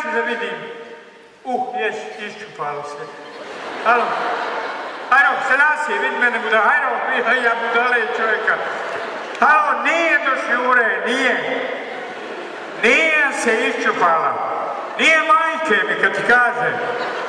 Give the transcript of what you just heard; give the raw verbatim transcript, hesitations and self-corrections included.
ću da vidim. Uh, jes, iščupalo se. Halo? Hajro, Selasije, vidi mene budala. Hajro, ja budale čovjeka. Halo, nije do Šjure, nije. Nije se iščupala. Nije majke mi kad ti kaže.